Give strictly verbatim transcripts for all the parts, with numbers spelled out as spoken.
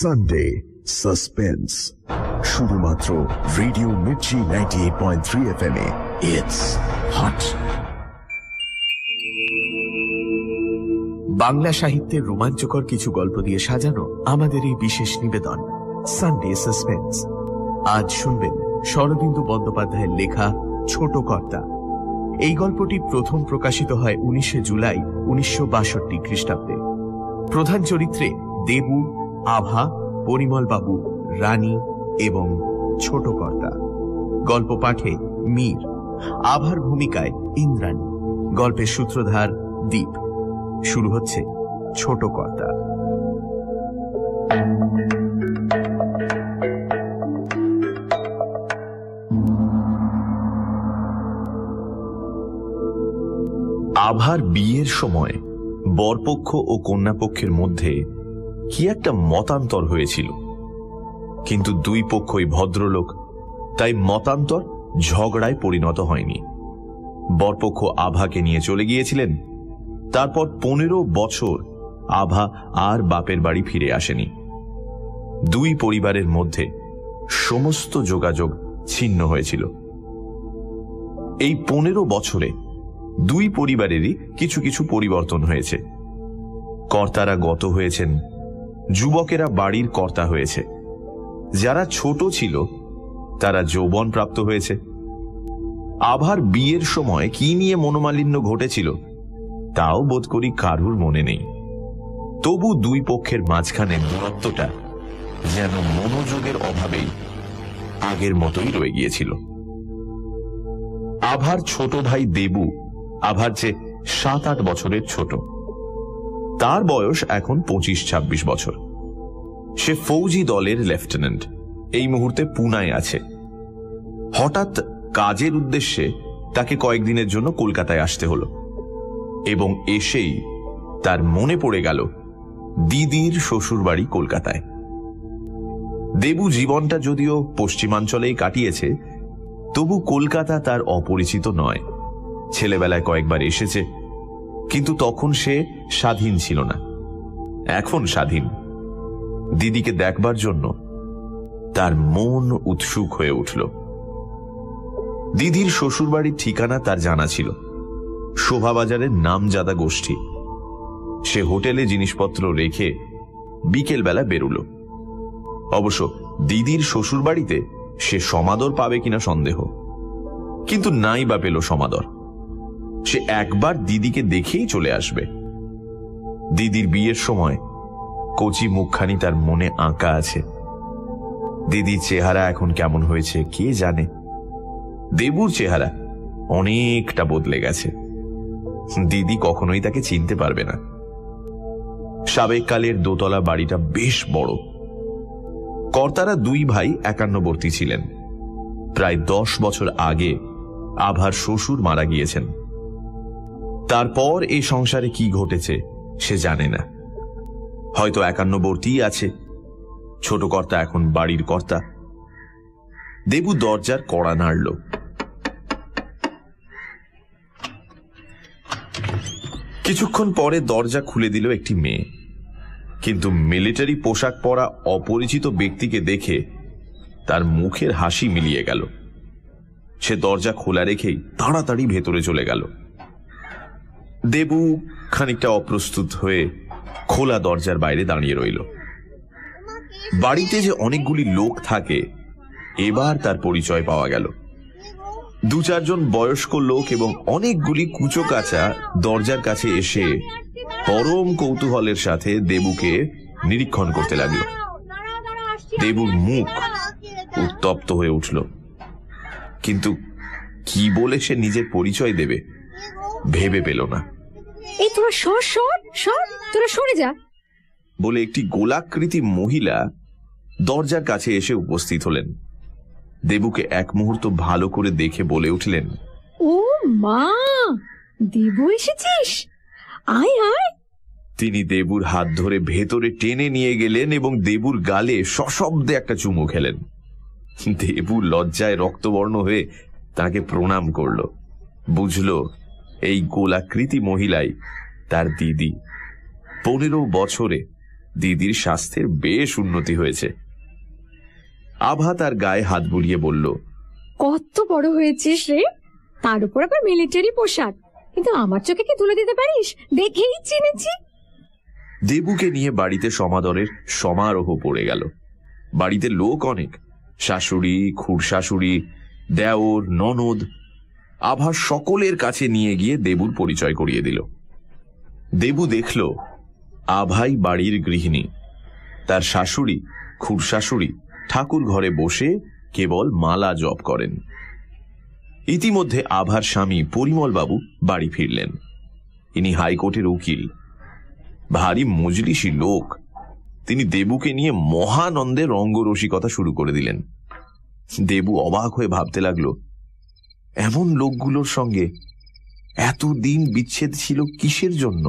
Sunday suspense, শুধুমাত্র radio Mirchi ninety eight point three F M এ। It's hot. Bangla সাহিত্যের রোমাঞ্চকর কিছু গল্প দিয়ে সাজানো আমাদের এই বিশেষ নিবেদন সানডে সাসপেন্স। আজ শুনবেন শরদিন্দু বন্দ্যোপাধ্যায়ের লেখা ছোট কর্তা। এই গল্পটি প্রথম প্রকাশিত হয় উনিশে জুলাই উনিশশো বাষট্টি খ্রিস্টাব্দে। প্রধান চরিত্রে দেবু, আভা, পরিমল বাবু, রানী এবং ছোট কর্তা। গল্প পাঠে মীর, আভার ভূমিকায় ইন্দ্রাণী, গল্পের সূত্রধার দীপ। শুরু হচ্ছে ছোট কর্তা। আভার বিয়ের সময় বরপক্ষ ও কন্যাপক্ষের মধ্যে কি একটা মতান্তর হয়েছিল, কিন্তু দুই পক্ষই ভদ্রলোক, তাই মতান্তর ঝগড়ায় পরিণত হয়নি। বরপক্ষ আভাকে নিয়ে চলে গিয়েছিলেন। তারপর পনেরো বছর আভা আর বাপের বাড়ি ফিরে আসেনি। দুই পরিবারের মধ্যে সমস্ত যোগাযোগ ছিন্ন হয়েছিল। এই পনেরো বছরে দুই পরিবারেরই কিছু কিছু পরিবর্তন হয়েছে। কর্তারা গত হয়েছেন, যুবকেরা বাড়ির কর্তা হয়েছে। যারা ছোট ছিল তারা যৌবন প্রাপ্ত হয়েছে। আভার বিয়ের সময় কি নিয়ে মনোমালিন্য ঘটেছিল তাও বোধ করি কারুর মনে নেই। তবু দুই পক্ষের মাঝখানে দূরত্বটা যেন মনোযোগের অভাবেই আগের মতোই রয়ে গিয়েছিল। আভার ছোট ভাই দেবু আভার চেয়ে সাত আট বছরের ছোট। তার বয়স এখন পঁচিশ ছাব্বিশ বছর। সে ফৌজি দলের লেফটেন্যান্ট, এই মুহূর্তে পুনায় আছে। হঠাৎ কাজের উদ্দেশ্যে তাকে কয়েকদিনের জন্য কলকাতায় আসতে হলো, এবং এসেই তার মনে পড়ে গেল দিদির শ্বশুরবাড়ি কলকাতায়। দেবু জীবনটা যদিও পশ্চিমাঞ্চলেই কাটিয়েছে, তবু কলকাতা তার অপরিচিত নয়। ছেলেবেলায় কয়েকবার এসেছে, কিন্তু তখন সে স্বাধীন ছিল না। এখন স্বাধীন। দিদিকে দেখবার জন্য তার মন উৎসুক হয়ে উঠল। দিদির শ্বশুরবাড়ির ঠিকানা তার জানা ছিল, শোভাবাজারের নামজাদা গোষ্ঠী। সে হোটেলে জিনিসপত্র রেখে বিকেলবেলা বেরুল। অবশ্য দিদির শ্বশুরবাড়িতে সে সমাদর পাবে কিনা সন্দেহ, কিন্তু নাই বা পেল সমাদর। সে একবার দিদিকে দেখেই চলে আসবে। দিদির বিয়ের সময় কচি মুখখানি তার মনে আঁকা আছে। দিদির চেহারা এখন কেমন হয়েছে কে জানে। দেবুর চেহারা অনেকটা বদলে গেছে। দিদি কখনোই তাকে চিনতে পারবে না। সাবেককালের দোতলা বাড়িটা বেশ বড়। কর্তারা দুই ভাই একান্নবর্তী ছিলেন। প্রায় দশ বছর আগে আভার শ্বশুর মারা গিয়েছেন। তারপর এই সংসারে কি ঘটেছে সে জানে না। হয়তো একান্নবর্তী আছে। ছোট কর্তা এখন বাড়ির কর্তা। দেবু দরজার কড়া নাড়ল। কিছুক্ষণ পরে দরজা খুলে দিল একটি মেয়ে, কিন্তু মিলিটারি পোশাক পরা অপরিচিত ব্যক্তিকে দেখে তার মুখের হাসি মিলিয়ে গেল। সে দরজা খোলা রেখেই তাড়াতাড়ি ভেতরে চলে গেল। দেবু খানিকটা অপ্রস্তুত হয়ে খোলা দরজার বাইরে দাঁড়িয়ে রইল। বাড়িতে যে অনেকগুলি লোক থাকে এবার তার পরিচয় পাওয়া গেল। দু চারজন বয়স্ক লোক এবং অনেকগুলি কুচো কাচা দরজার কাছে এসে পরম কৌতূহলের সাথে দেবুকে নিরীক্ষণ করতে লাগল। দেবুর মুখ উত্তপ্ত হয়ে উঠল, কিন্তু কি বলে সে নিজের পরিচয় দেবে ভেবে পেল না। এই তোরা সর সর সর তোরা সরে যা বলে একটি গোলাকৃতি মহিলা দরজার কাছে এসে উপস্থিত হলেন। দেবুকে এক মুহূর্ত ভালো করে দেখে বলে উঠলেন, ও মা, দেবু এসেছিস, আয় আয়। তিনি দেবুর হাত ধরে ভেতরে টেনে নিয়ে গেলেন এবং দেবুর গালে সশব্দে একটা চুমু খেলেন। দেবু লজ্জায় রক্তবর্ণ হয়ে তাকে প্রণাম করল। বুঝল এই গোলাকৃতি মহিলাই তার দিদি। পনেরো বছরে দিদির স্বাস্থ্যের বেশ উন্নতি হয়েছে। আভা তার গায়ে হাত বুলিয়ে বলল, কত বড় হয়েছিস রে, তার উপর আবার মিলিটারি পোশাক, কিন্তু আমার চোখে কি তুলে দিতে পারিস? দেখেই চিনেছি। দেবুকে নিয়ে বাড়িতে সমাদরের সমারোহ পড়ে গেল। বাড়িতে লোক অনেক, শাশুড়ি, খুড়শাশুড়ি, দেওর, ননদ। আভা সকলের কাছে নিয়ে গিয়ে দেবুর পরিচয় করিয়ে দিল। দেবু দেখল আভাই বাড়ির গৃহিণী, তার শাশুড়ি, খুড়শাশুড়ি ঠাকুর ঘরে বসে কেবল মালা জপ করেন। ইতিমধ্যে আভার স্বামী পরিমলবাবু বাড়ি ফিরলেন। ইনি হাইকোর্টের উকিল, ভারী মজলিসী লোক। তিনি দেবুকে নিয়ে মহানন্দে রঙ্গরসিকতা শুরু করে দিলেন। দেবু অবাক হয়ে ভাবতে লাগল, এমন লোকগুলোর সঙ্গে এতদিন বিচ্ছেদ ছিল কিসের জন্য?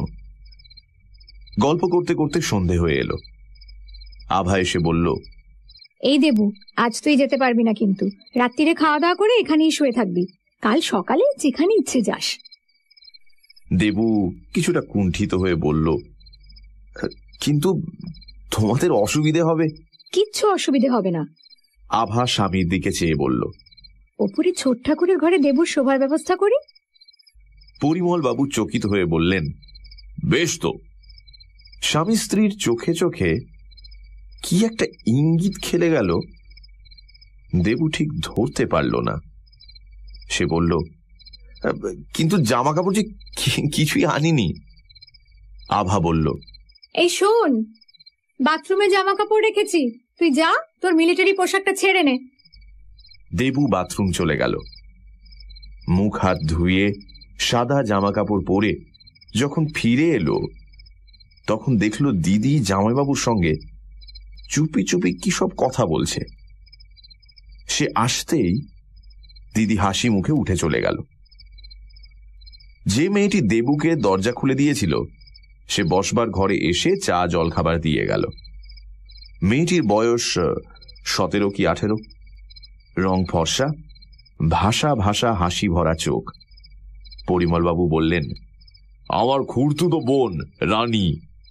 গল্প করতে করতে সন্ধে হয়ে এলো। আভা এসে বলল, এই দেবু, আজ তুই যেতে পারবি না, কিন্তু রাত্রিরে খাওয়া দাওয়া করে এখানেই শুয়ে থাকবি, কাল সকালে যেখানে ইচ্ছে যাস। দেবু কিছুটা কুণ্ঠিত হয়ে বলল, কিন্তু তোমাদের অসুবিধে হবে? কিচ্ছু অসুবিধে হবে না। আভা স্বামীর দিকে চেয়ে বলল, ওপরে ছোট ঠাকুরের ঘরে দেবুর শোবার ব্যবস্থা করি। পরিমল বাবু চকিত হয়ে বললেন, বেশ তো। স্বামী স্ত্রীর চোখে চোখে কি একটা ইঙ্গিত খেলে গেল, দেবু ঠিক ধরতে পারল না। সে বলল, কিন্তু জামা কাপড় যে কিছুই আনিনি। আভা বলল, এই শোন, বাথরুমে জামা কাপড় রেখেছি, তুই যা, তোর মিলিটারি পোশাকটা ছেড়ে নে। দেবু বাথরুম চলে গেল। মুখ হাত ধুয়ে সাদা জামা কাপড় পরে যখন ফিরে এলো, তখন দেখল দিদি জামাইবাবুর সঙ্গে চুপি চুপি কি সব কথা বলছে। সে আসতেই দিদি হাসি মুখে উঠে চলে গেল। যে মেয়েটি দেবুকে দরজা খুলে দিয়েছিল সে বসবার ঘরে এসে চা জল খাবার দিয়ে গেল। মেয়েটির বয়স সতেরো কি আঠেরো, রং ফর্সা, ভাষা ভাষা হাসি ভরা চোখ। পরিমলবাবু বললেন, আমার খুড়তুতো বোন রানী।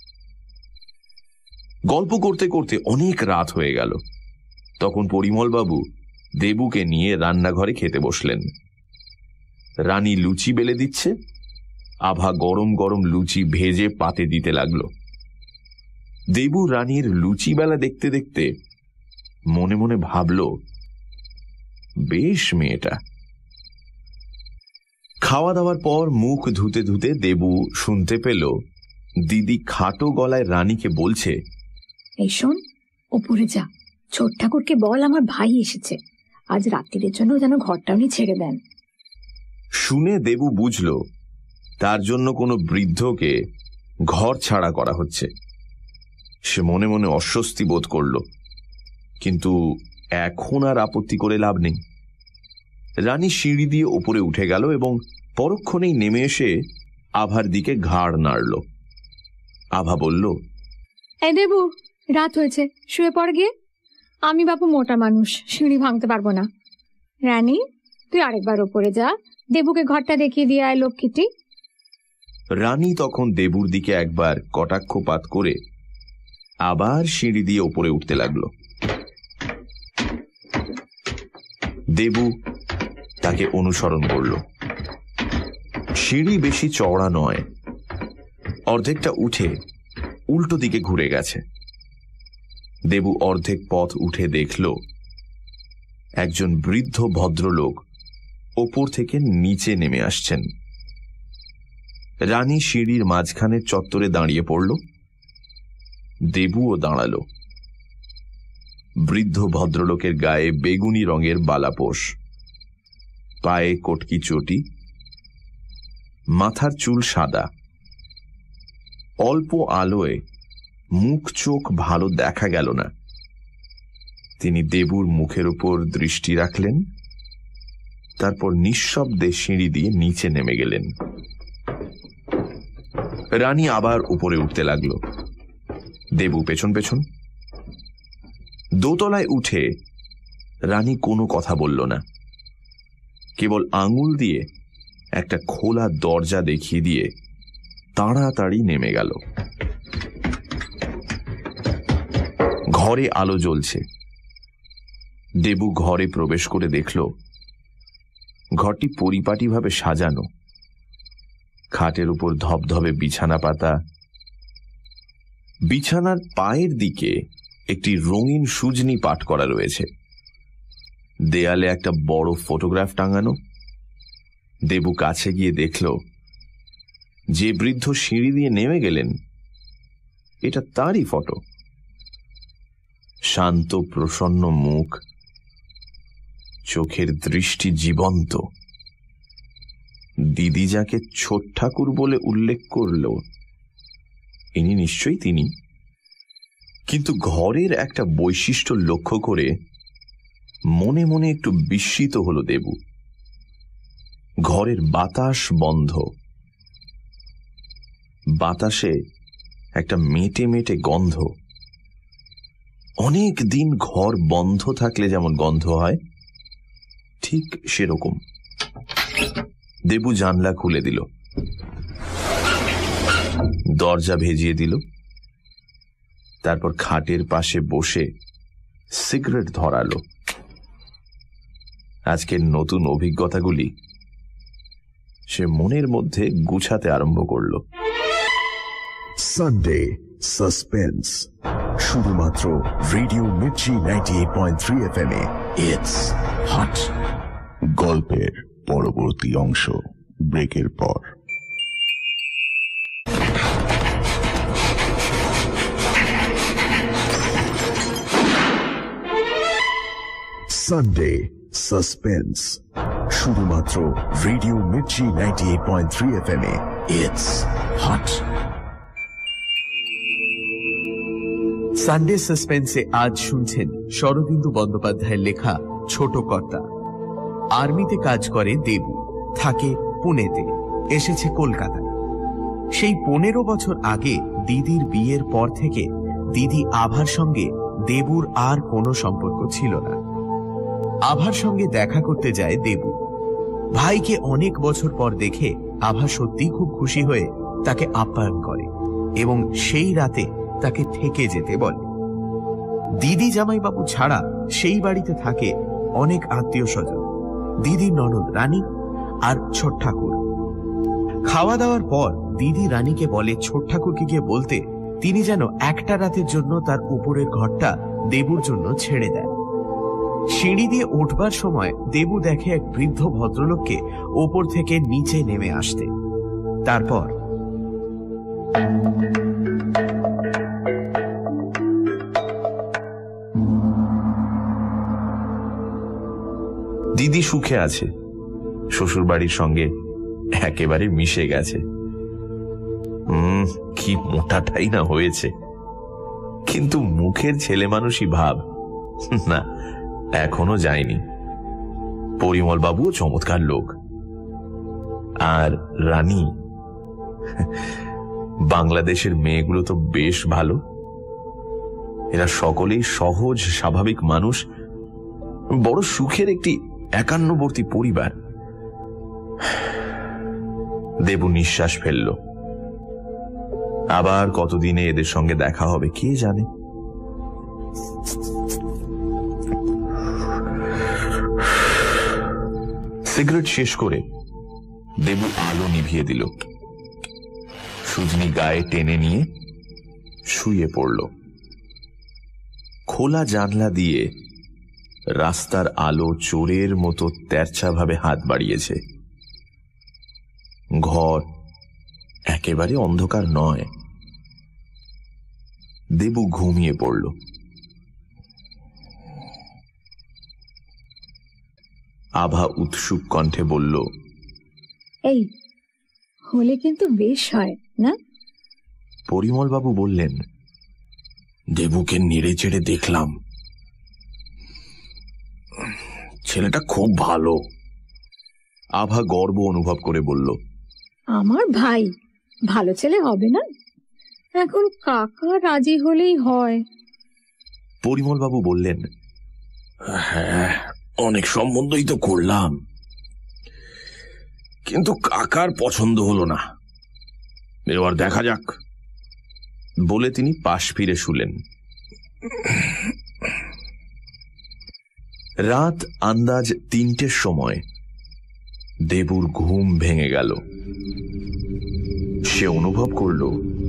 গল্প করতে করতে অনেক রাত হয়ে গেল। তখন পরিমলবাবু দেবুকে নিয়ে রান্নাঘরে খেতে বসলেন। রানী লুচি বেলে দিচ্ছে। আভা গরম গরম লুচি ভেজে পাতে দিতে লাগল। দেবু রানীর লুচি বেলা দেখতে দেখতে মনে মনে ভাবল, বেশ মেয়েটা। খাওয়া দাওয়ার পর মুখ ধুতে ধুতে দেবু শুনতে পেল দিদি খাটো গলায় রানীকে বলছে, এই শোন, ওপরে যা, ছোট ঠাকুরকে বল আমার ভাই এসেছে, আজ রাত্রির জন্য যেন ঘরটা উনি ছেড়ে দেন। শুনে দেবু বুঝল তার জন্য কোনো বৃদ্ধকে ঘর ছাড়া করা হচ্ছে। সে মনে মনে অস্বস্তি বোধ করল, কিন্তু এখন আর আপত্তি করে লাভ নেই। রানী সিঁড়ি দিয়ে ওপরে উঠে গেল এবং পরক্ষণেই নেমে এসে আভার দিকে ঘাড় নাড়ল। আভা বলল, এই দেবু, রাত হয়েছে, শুয়ে পড় গিয়ে। আমি বাপু মোটা মানুষ, সিঁড়ি ভাঙতে পারবো না। রানী, তুই আরেকবার ওপরে যা, দেবুকে ঘরটা দেখিয়ে দিয়ে আয় লক্ষ্মীটি। রানী তখন দেবুর দিকে একবার কটাক্ষপাত করে আবার সিঁড়ি দিয়ে ওপরে উঠতে লাগল। দেবু তাকে অনুসরণ করল। সিঁড়ি বেশি চওড়া নয়, অর্ধেকটা উঠে উল্টো দিকে ঘুরে গেছে। দেবু অর্ধেক পথ উঠে দেখল একজন বৃদ্ধ ভদ্রলোক ওপর থেকে নিচে নেমে আসছেন। রানী সিঁড়ির মাঝখানের চত্বরে দাঁড়িয়ে পড়ল। দেবুও দাঁড়াল। বৃদ্ধ ভদ্রলোকের গায়ে বেগুনি রঙের বালাপোষ, পায়ে কটকি চটি, মাথার চুল সাদা। অল্প আলোয় মুখ চোখ ভালো দেখা গেল না। তিনি দেবুর মুখের উপর দৃষ্টি রাখলেন, তারপর নিঃশব্দে সিঁড়ি দিয়ে নিচে নেমে গেলেন। রানী আবার উপরে উঠতে লাগল, দেবু পেছন পেছন। দোতলায় উঠে রানী কোনো কথা বলল না, কেবল আঙুল দিয়ে একটা খোলা দরজা দেখিয়ে দিয়ে তাড়াতাড়ি নেমে গেল। ঘরে আলো জ্বলছে। দেবু ঘরে প্রবেশ করে দেখল ঘরটি পরিপাটিভাবে সাজানো। খাটের উপর ধবধবে বিছানা পাতা, বিছানার পায়ের দিকে একটি রঙিন সুজনি পাট করা রয়েছে। দেয়ালে একটা বড় ফটোগ্রাফ টাঙানো। দেবু কাছে গিয়ে দেখল যে বৃদ্ধ সিঁড়ি দিয়ে নেমে গেলেন এটা তারই ফটো। শান্ত প্রসন্ন মুখ, চোখের দৃষ্টি জীবন্ত। দিদি যাকে ছোট ঠাকুর বলে উল্লেখ করল ইনি নিশ্চয়ই তিনি। কিন্তু ঘরের একটা বৈশিষ্ট্য লক্ষ্য করে মনে মনে একটু বিস্মিত হল দেবু। ঘরের বাতাস বন্ধ। বাতাসে একটা মেটে মেটে গন্ধ। অনেক দিন ঘর বন্ধ থাকলে যেমন গন্ধ হয় ঠিক সেরকম। দেবু জানলা খুলে দিল, দরজা ভেজিয়ে দিল, তারপর খাটের পাশে বসে সিগারেট ধরালো। আজকের নতুন অভিজ্ঞতাগুলি সে মনের মধ্যে গুছাতে আরম্ভ করল। সানডে সাসপেন্স, শুধুমাত্র radio Mirchi ninety eight point three F M এ। It's hot. গল্পের পরবর্তী অংশ ব্রেকের পর। সানডে সাসপেন্স, শুধুমাত্র radio Mirchi ninety eight point three F M এ। It's hot. সানডে সাসপেন্সে আজ শুনছেন শরদিন্দু বন্দ্যোপাধ্যায়ের লেখা ছোট কর্তা। আর্মিতে কাজ করে দেবু, থাকে পুনেতে, এসেছে কলকাতায়। সেই পনেরো বছর আগে দিদির বিয়ের পর থেকে দিদি আভার সঙ্গে দেবুর আর কোনো সম্পর্ক ছিল না। আভার সঙ্গে দেখা করতে যায় দেবু। ভাইকে অনেক বছর পর দেখে আভা সত্যি খুব খুশি হয়ে তাকে আপ্যায়ন করে এবং সেই রাতে তাকে থেকে যেতে বলে। দিদি জামাইবাবু ছাড়া সেই বাড়িতে থাকে অনেক আত্মীয় স্বজন, দিদির ননদ রানী আর ছোট ঠাকুর। খাওয়া দাওয়ার পর দিদি রানীকে বলে ছোট ঠাকুরকে গিয়ে বলতে তিনি যেন একটা রাতের জন্য তার উপরের ঘরটা দেবুর জন্য ছেড়ে দেন। সিঁড়ি দিয়ে উঠবার সময় দেবু দেখে এক বৃদ্ধ ভদ্রলোককে ওপর থেকে নিচে নেমে আসতে। তারপর দিদি সুখে আছে, শ্বশুর বাড়ির সঙ্গে একেবারে মিশে গেছে। হুম কি মোটাটাই না হয়েছে, কিন্তু মুখের ছেলে মানুষই ভাব না, এখনো যায়নি। পরিমল বাবুও চমৎকার লোক, আর রানী, বাংলাদেশের মেয়েগুলো তো বেশ ভালো। এরা সকলেই সহজ স্বাভাবিক মানুষ, বড় সুখের একটি একান্নবর্তী পরিবার। দেবু নিঃশ্বাস ফেলল। আবার কতদিনে এদের সঙ্গে দেখা হবে কে জানে। সিগারেট শেষ করে দেবু আলো নিভিয়ে দিল, সুজনি গায়ে টেনে নিয়ে শুয়ে পড়ল। খোলা জানলা দিয়ে রাস্তার আলো চোরের মতো তেরছাভাবে হাত বাড়িয়েছে। ঘর একেবারে অন্ধকার নয়। দেবু ঘুমিয়ে পড়ল। আভা উৎসুক কণ্ঠে বলল, এই হলে কিন্তু বেশ হয় না? পরিমল বাবু বললেন, দেবুকে নেড়ে চেড়ে দেখলাম, ছেলেটা খুব ভালো। আভা গর্ব অনুভব করে বলল, আমার ভাই ভালো ছেলে হবে না? এখন কাকা রাজি হলেই হয়। পরিমল বাবু বললেন, হ্যাঁ অনেক সম্বন্ধই তো করলাম, কিন্তু কাকার পছন্দ হলো না, এবার দেখা যাক। বলে তিনি পাশ ফিরে শুলেন। রাত আন্দাজ তিনটের সময় দেবুর ঘুম ভেঙে গেল। সে অনুভব করল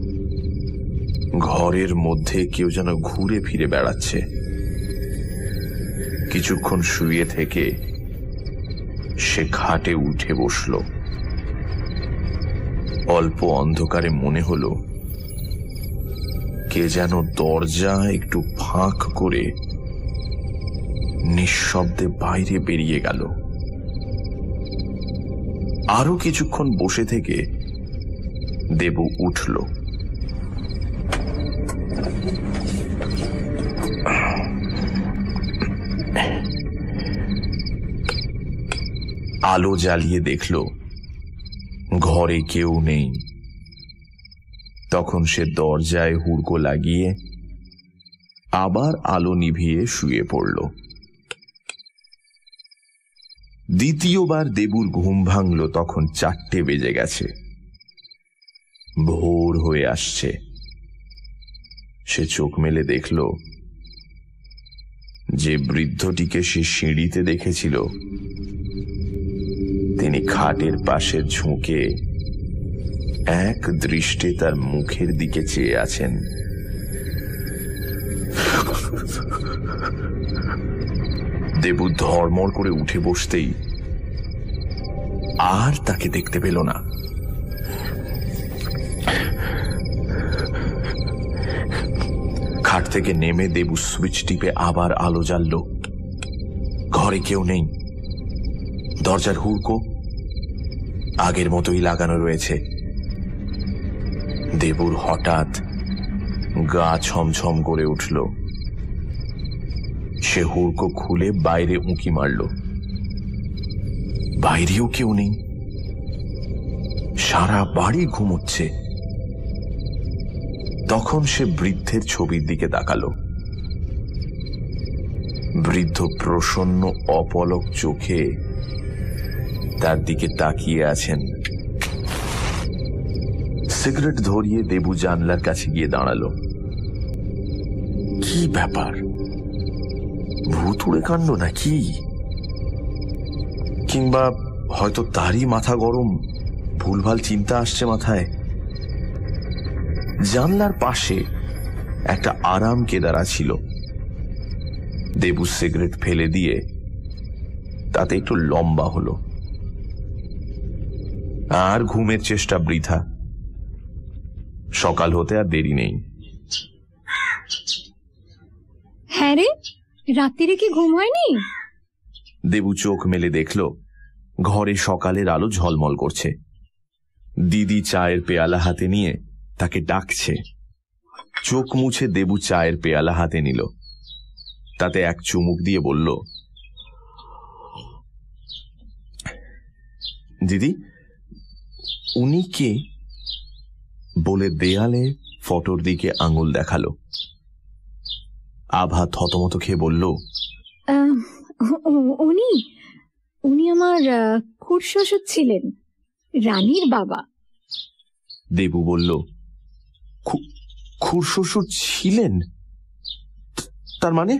ঘরের মধ্যে কেউ যেন ঘুরে ফিরে বেড়াচ্ছে। কিছুক্ষণ শুয়ে থেকে সে খাটে উঠে বসল। অল্প অন্ধকারে মনে হল কে যেন দরজা একটু ফাঁক করে নিঃশব্দে বাইরে বেরিয়ে গেল। আরো কিছুক্ষণ বসে থেকে দেবু উঠল। আলো জ্বালিয়ে দেখল ঘরে কেউ নেই। তখন সে দরজায় হুড়কো লাগিয়ে আবার আলো নিভিয়ে শুয়ে পড়ল। দ্বিতীয়বার দেবুর ঘুম ভাঙল তখন চারটে বেজে গেছে, ভোর হয়ে আসছে। সে চোখ মেলে দেখল যে বৃদ্ধটিকে সে সিঁড়িতে দেখেছিল তিনি খাটের পাশে ঝুঁকে এক দৃষ্টে তার মুখের দিকে চেয়ে আছেন। দেবু ধড়মড় করে উঠে বসতেই আর তাকে দেখতে পেল না। খাট থেকে নেমে দেবু সুইচ টিপে আবার আলো জ্বালল। ঘরে কেউ নেই। দরজার হুড়কো আগের মতোই লাগানো রয়েছে। দেবুর হঠাৎ গা ছমছম করে উঠল। সে হুড়কো খুলে বাইরে উঁকি মারল। বাইরেও কেউ নেই। সারা বাড়ি ঘুমোচ্ছে। তখন সে বৃদ্ধের ছবির দিকে তাকালো। বৃদ্ধ প্রসন্ন অপলক চোখে তার দিকে তাকিয়ে আছেন। সিগারেট ধরিয়ে দেবু জানলার কাছে গিয়ে দাঁড়ালো। কি ব্যাপার, ভুতুড়ে কাণ্ড নাকি? কিংবা হয়তো তারই মাথা গরম, ভুলভাল চিন্তা আসছে মাথায়। জানলার পাশে একটা আরাম কেদারা ছিল। দেবু সিগারেট ফেলে দিয়ে তাতে একটু লম্বা হলো। আর ঘুমের চেষ্টা বৃথা। সকাল হতে আর দেরি নেই। হ্যাঁ রে, রাত্রিরে কি ঘুম হয়নি? দেবু চোখ মেলে দেখল ঘরে সকালের আলো ঝলমল করছে। দিদি চায়ের পেয়ালা হাতে নিয়ে তাকে ডাকছে। চোখ মুছে দেবু চায়ের পেয়ালা হাতে নিল। তাতে এক চুমুক দিয়ে বলল, দিদি, উনি কে? বলে দেয়ালে ফটোর দিকে আঙুল দেখালো। আভা থতমত খেয়ে বলল, উনি উনি আমার খুড়শ্বশুর ছিলেন, রানীর বাবা। দেবু বলল, খুড়শ্বশুর ছিলেন? তার মানে?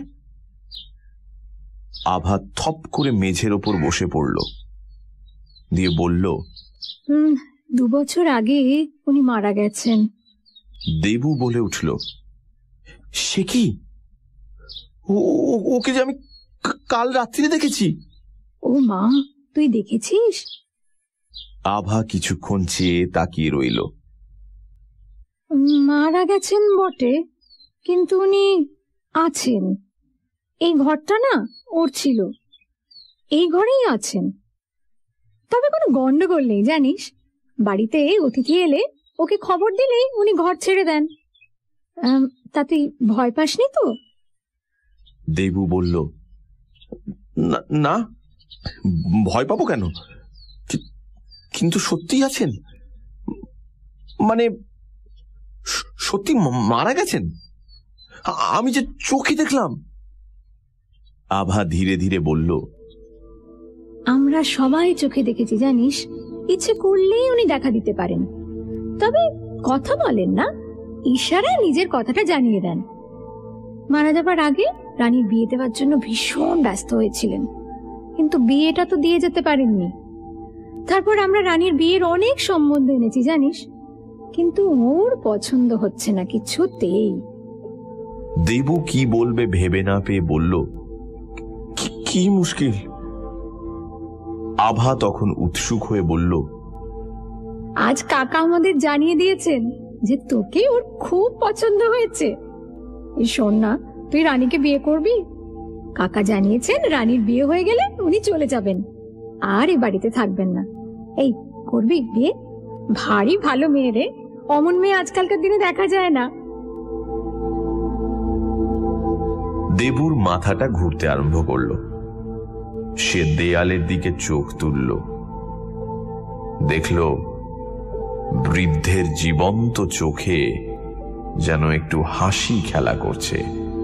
আভা থপ করে মেঝের ওপর বসে পড়ল, দিয়ে বলল, হুম দু বছর আগে উনি মারা গেছেন। দেবু বলে উঠল, সে কি? ওকে যে আমি কাল রাত্রিরে দেখেছি। ও মা, তুই দেখেছিস? আভা কিছুক্ষণ চেয়ে তাকিয়ে রইল। মারা গেছেন বটে, কিন্তু উনি আছেন। এই ঘরটা না ওর ছিল, এই ঘরেই আছেন। তবে কোনো গন্ডগোল নেই জানিস। বাড়িতে অতিথি এলে ওকে খবর দিলেই উনি ঘর ছেড়ে দেন। তা তুই ভয় পাসনি তো? দেবু বলল, না, ভয় পাবো কেন? কিন্তু সত্যি আছেন, মানে সত্যি মারা গেছেন? আমি যে চোখে দেখলাম। আভা ধীরে ধীরে বলল, আমরা সবাই চোখে দেখেছি জানিস। ইচ্ছে করলেই উনি দেখা দিতে পারেন, তবে কথা বলেন না, ইশারায় নিজের কথাটা জানিয়ে দেন। মারা যাবার আগে রানীর বিয়ে দেওয়ার জন্য ভীষণ ব্যস্ত হয়েছিলেন, কিন্তু বিয়েটা তো দিয়ে যেতে পারেননি। তারপর আমরা রানীর বিয়ের অনেক সম্বন্ধ এনেছি জানিস, কিন্তু ওর পছন্দ হচ্ছে না কিছুতেই। দেবু কি বলবে ভেবে না পেয়ে বলল, কি মুশকিল? আভা তখন উৎসুক হয়ে বলল, আজ কাকা আমাদের জানিয়ে দিয়েছেন যে তোকে ওর খুব পছন্দ হয়েছে। এই শোন না, তুই রানীকে বিয়ে করবি। কাকা জানিয়েছেন রানীর বিয়ে হয়ে গেলে উনি চলে যাবেন, আর এ বাড়িতে থাকবেন না। এই করবি বিয়ে? ভারী ভালো মেয়ে রে, অমন মেয়ে আজকালকার দিনে দেখা যায় না। দেবুর মাথাটা ঘুরতে আরম্ভ করল। সে দেয়ালের দিকে চোখ তুলল, দেখল বৃদ্ধের জীবন্ত চোখে যেন একটু হাসি খেলা করছে।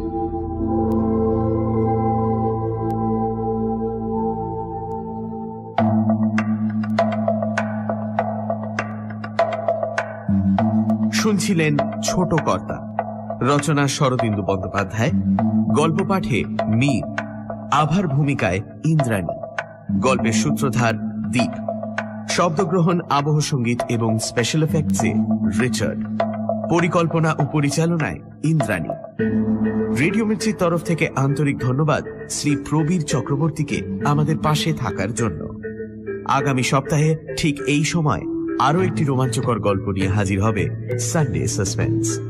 শুনছিলেন ছোট কর্তা, রচনা শরদিন্দু বন্দ্যোপাধ্যায়, গল্প পাঠে মীর, আভার ভূমিকায় ইন্দ্রাণী, গল্পের সূত্রধার দীপ, শব্দগ্রহণ, আবহ সঙ্গীত এবং স্পেশাল এফেক্টসে রিচার্ড, পরিকল্পনা ও পরিচালনায় ইন্দ্রাণী। রেডিও মির্চির তরফ থেকে আন্তরিক ধন্যবাদ শ্রী প্রবীর চক্রবর্তীকে আমাদের পাশে থাকার জন্য। আগামী সপ্তাহে ঠিক এই সময় আরো একটি রোমাঞ্চকর গল্প নিয়ে হাজির হবে সানডে সাসপেন্স।